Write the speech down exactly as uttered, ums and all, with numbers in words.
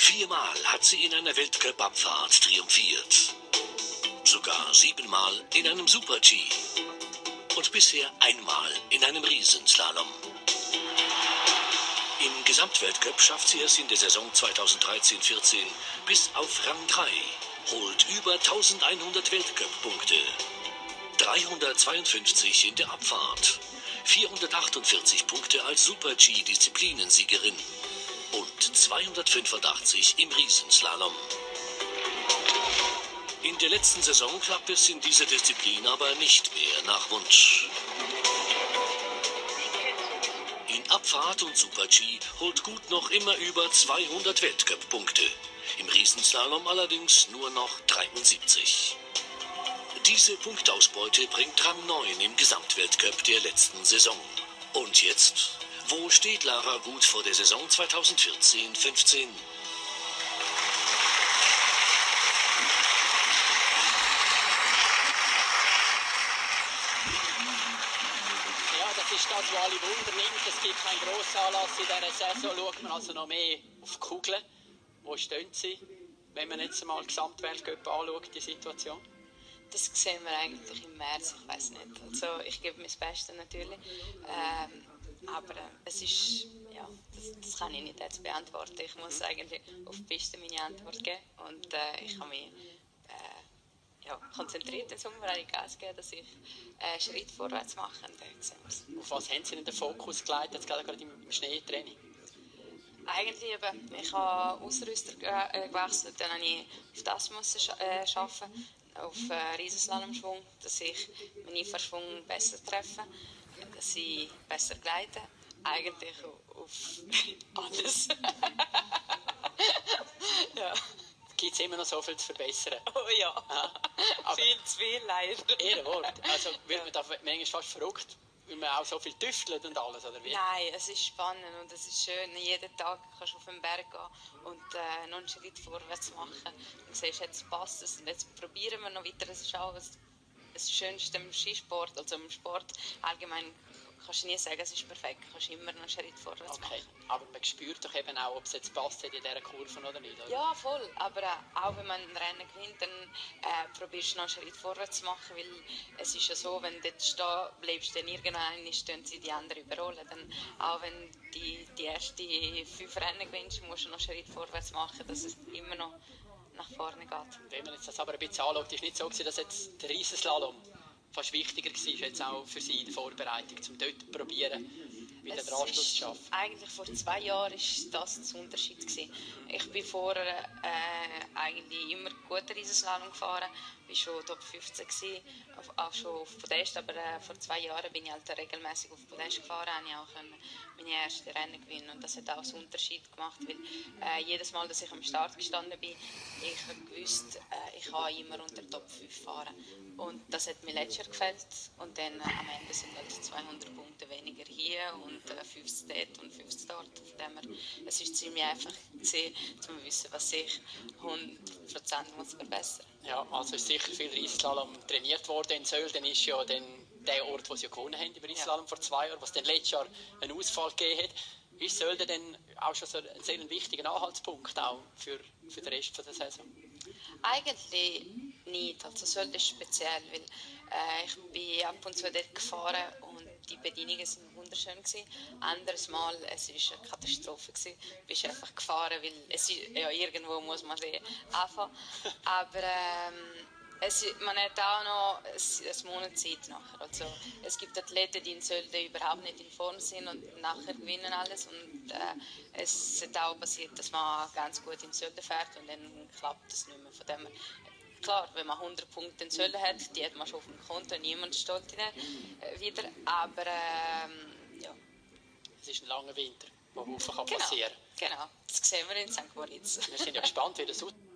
Viermal hat sie in einer Weltcup-Abfahrt triumphiert. Sogar siebenmal in einem Super-G. Und bisher einmal in einem Riesenslalom. Im Gesamtweltcup schafft sie es in der Saison zweitausenddreizehn vierzehn bis auf Rang drei, holt über eintausendeinhundert Weltcup-Punkte. dreihundertzweiundfünfzig in der Abfahrt, vierhundertachtundvierzig Punkte als Super-G-Disziplinensiegerin und zweihundertfünfundachtzig im Riesenslalom. In der letzten Saison klappt es in dieser Disziplin aber nicht mehr nach Wunsch. In Abfahrt und Super-G holt Gut noch immer über zweihundert Weltcup-Punkte. Im Riesenslalom allerdings nur noch dreiundsiebzig. Diese Punktausbeute bringt Rang neun im Gesamtweltcup der letzten Saison. Und jetzt? Wo steht Lara Gut vor der Saison zweitausendvierzehn fünfzehn? Das ist das, was alle Wunder nimmt. Es gibt keinen Grossanlass in dieser Saison. Schaut man also noch mehr auf die Kugeln. Wo stehen sie, wenn man jetzt mal Gesamtweltcup anschaut, die Situation? Das sehen wir eigentlich im März, ich weiß nicht. Also ich gebe mein Bestes natürlich. Ähm, aber äh, es ist, ja, das, das kann ich nicht jetzt beantworten. Ich muss eigentlich auf die Piste meine Antwort geben. Und äh, ich habe mich äh, ja, konzentriert, den Sommer Gas geben, dass ich einen äh, Schritt vorwärts mache. Und auf was haben Sie denn den Fokus gelegt, jetzt gerade im, im Schneetraining? Eigentlich eben, ich habe Ausrüster gewechselt, dann habe ich auf das müssen äh, arbeiten, auf äh, Riesenslalomschwung, dass ich meinen Einfahrschwung besser treffe, dass ich besser gleite, eigentlich auf alles. Ja. Gibt es immer noch so viel zu verbessern? Oh ja, ah, viel zu viel leider. Ehrenwort, also wird man da manchmal fast verrückt, weil man auch so viel tüftelt und alles, oder wie? Nein, es ist spannend und es ist schön. Jeden Tag kannst du auf den Berg gehen und äh, noch einen Schritt vorwärts machen. Du siehst, jetzt passt es und jetzt probieren wir noch weiter. Es ist auch das, das Schönste im Skisport, also im Sport allgemein. Kannst du nie sagen, es ist perfekt, du kannst immer noch einen Schritt vorwärts okay. machen. Aber man spürt doch eben auch, ob es jetzt passt in dieser Kurve oder nicht, oder? Ja, voll. Aber äh, auch wenn man ein Rennen gewinnt, dann äh, probierst du noch einen Schritt vorwärts zu machen, weil es ist ja so, wenn du dort stehen bleibst, dann irgendwann stehen sie die anderen überholen. Dann, auch wenn du die, die ersten fünf Rennen gewinnst, musst du noch einen Schritt vorwärts machen, dass es immer noch nach vorne geht. Wenn man jetzt das aber ein bisschen anschaut, ist es nicht so gewesen, dass jetzt der Riesenslalom fast wichtiger war, jetzt auch für Sie in der Vorbereitung, um dort zu probieren, wieder den Anschluss zu schaffen? Eigentlich vor zwei Jahren war das der Unterschied gewesen. Ich bin vorher äh, eigentlich immer gut Riesenslalom gefahren, war schon Top fünfzehn gewesen, auch schon auf Podest, aber äh, vor zwei Jahren bin ich halt regelmäßig auf Podest gefahren, habe ich auch können meine ersten Rennen gewinnen und das hat auch einen Unterschied gemacht, weil äh, jedes Mal, dass ich am Start gestanden bin, ich habe gewusst, äh, ich kann immer unter Top fünf fahren und das hat mir letztes Jahr gefällt und dann äh, am Ende sind halt zweihundert Punkte weniger hier und äh, fünf dort und fünf dort. Von dem her, es ist ziemlich einfach gewesen, um zu wissen, was ich hundert Prozent muss verbessern. Ja, also ist sicher viel Riesenslalom trainiert worden in Sölden, ist ja dann der Ort, wo sie ja gewonnen haben im Riesenslalom ja. vor zwei Jahren, was dann letztes Jahr einen Ausfall gegeben hat. Ist Sölden dann auch schon so ein sehr wichtiger Anhaltspunkt auch für, für den Rest der Saison? Eigentlich nicht. Also Sölden ist speziell, weil äh, ich bin ab und zu dort gefahren und die Bedingungen waren wunderschön gewesen. Anderes Mal, es war eine Katastrophe gewesen. Du bist einfach gefahren, weil es ist, ja, irgendwo muss man sie anfangen. Aber ähm, es, man hat auch noch einen Monat Zeit nachher. Also, es gibt Athleten, die in Sölden überhaupt nicht in Form sind und nachher gewinnen alles. Und äh, es ist auch passiert, dass man ganz gut in Sölden fährt und dann klappt es nicht mehr. Von dem her, klar, wenn man hundert Punkte in Sölden hat, die hat man schon auf dem Konto, niemand steht äh, wieder. Aber ähm, ja. Es ist ein langer Winter, der Haufen genau, passieren kann. Genau, das sehen wir in Sankt Moritz. Wir sind ja gespannt, wie das aussieht.